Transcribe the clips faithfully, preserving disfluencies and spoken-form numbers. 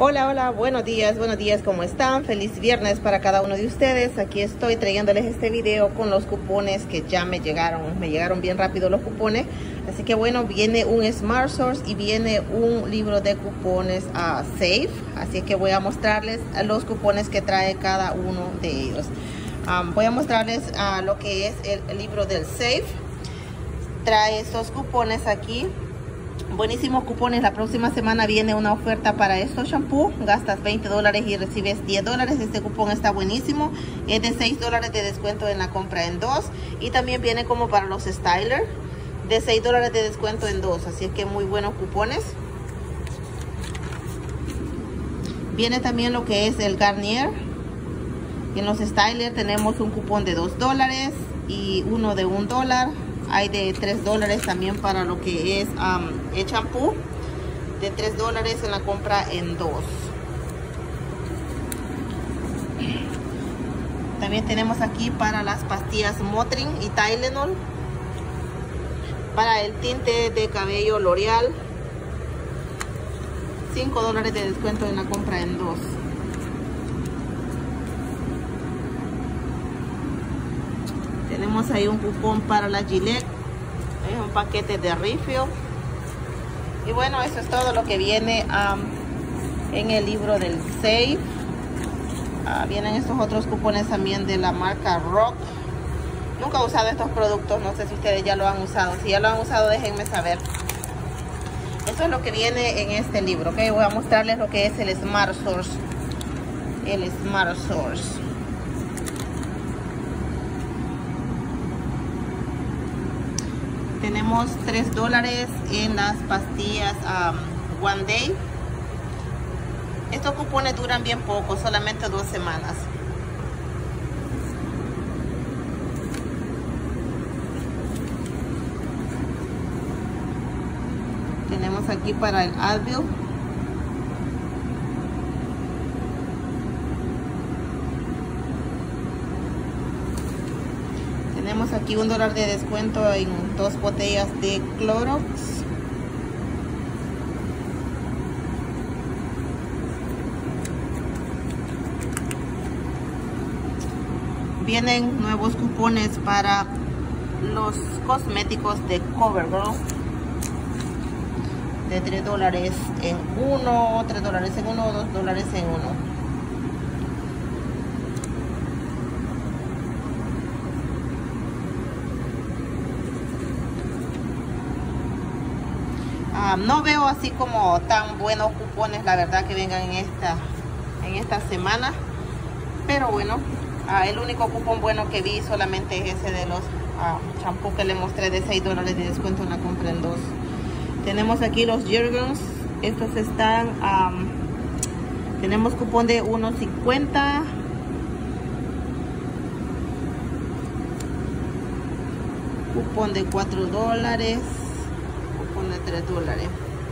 Hola, hola, buenos días, buenos días, ¿cómo están? Feliz viernes para cada uno de ustedes. Aquí estoy trayéndoles este video con los cupones que ya me llegaron. Me llegaron bien rápido los cupones. Así que bueno, viene un Smart Source y viene un libro de cupones a uh, Safe. Así que voy a mostrarles los cupones que trae cada uno de ellos. Um, voy a mostrarles uh, lo que es el, el libro del Safe. Trae estos cupones aquí. Buenísimos cupones. La próxima semana viene una oferta para estos shampoo. Gastas veinte dólares y recibes diez dólares. Este cupón está buenísimo. Es de seis dólares de descuento en la compra en dos. Y también viene como para los styler de seis dólares de descuento en dos. Así es que muy buenos cupones. Viene también lo que es el Garnier. Y en los styler tenemos un cupón de dos dólares y uno de un dólar. Hay de tres dólares también para lo que es um, el champú. De tres dólares en la compra en dos. También tenemos aquí para las pastillas Motrin y Tylenol. Para el tinte de cabello L'Oreal. cinco dólares de descuento en la compra en dos. Tenemos ahí un cupón para la Gillette. Es un paquete de refill. Y bueno, eso es todo lo que viene um, en el libro del Safe. Uh, vienen estos otros cupones también de la marca Rock. Nunca he usado estos productos. No sé si ustedes ya lo han usado. Si ya lo han usado, déjenme saber. Eso es lo que viene en este libro. ¿Okay? Voy a mostrarles lo que es el Smart Source. El Smart Source. Tenemos tres dólares en las pastillas um, One Day. Estos cupones duran bien poco, solamente dos semanas. Tenemos aquí para el Advil. Tenemos aquí un dólar de descuento en dos botellas de Clorox. Vienen nuevos cupones para los cosméticos de CoverGirl. De tres dólares en uno, tres dólares en uno, dos dólares en uno. Uh, no veo así como tan buenos cupones, la verdad, que vengan en esta en esta semana. Pero bueno, uh, el único cupón bueno que vi solamente es ese de los uh, champú que le mostré de seis dólares de descuento en la compra en dos. Tenemos aquí los Jergens. Estos están, um, tenemos cupón de uno cincuenta. Cupón de cuatro dólares. De tres dólares.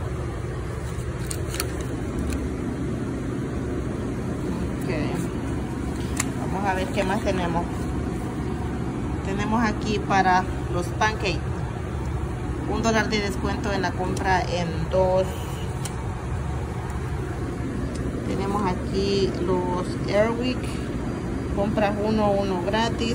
Okay. Vamos a ver qué más tenemos. Tenemos aquí para los pancakes un dólar de descuento en la compra en dos. Tenemos aquí los Airwick, compras uno, uno gratis.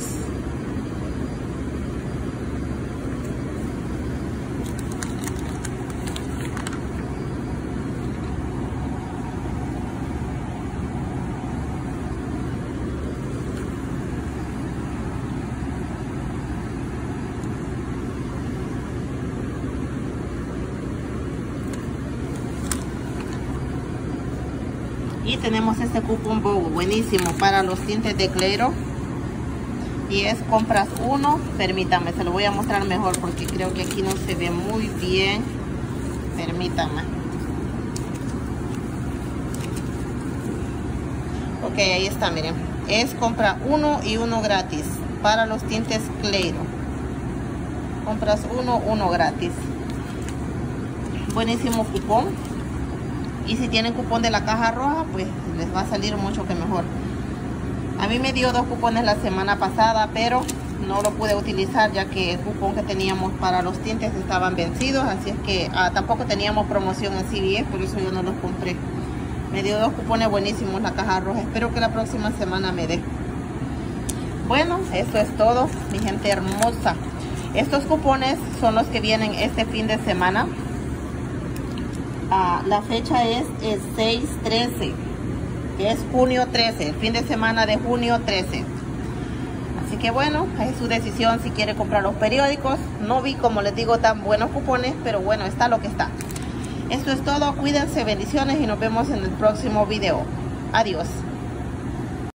Y tenemos este cupón BOGO, buenísimo, para los tintes de clero. Y es compras uno, permítame, se lo voy a mostrar mejor porque creo que aquí no se ve muy bien. Permítame. Ok, ahí está, miren. Es compra uno y uno gratis para los tintes clero. Compras uno, uno gratis. Buenísimo cupón. Y si tienen cupón de la caja roja, pues les va a salir mucho que mejor. A mí me dio dos cupones la semana pasada, pero no lo pude utilizar ya que el cupón que teníamos para los tintes estaban vencidos. Así es que ah, tampoco teníamos promoción en C V S, por eso yo no los compré. Me dio dos cupones buenísimos la caja roja. Espero que la próxima semana me dé. Bueno, eso es todo, mi gente hermosa. Estos cupones son los que vienen este fin de semana. Ah, la fecha es el seis trece, que es junio trece, el fin de semana de junio trece. Así que bueno, es su decisión si quiere comprar los periódicos. No vi, como les digo, tan buenos cupones, pero bueno, está lo que está. Esto es todo, cuídense, bendiciones y nos vemos en el próximo video. Adiós.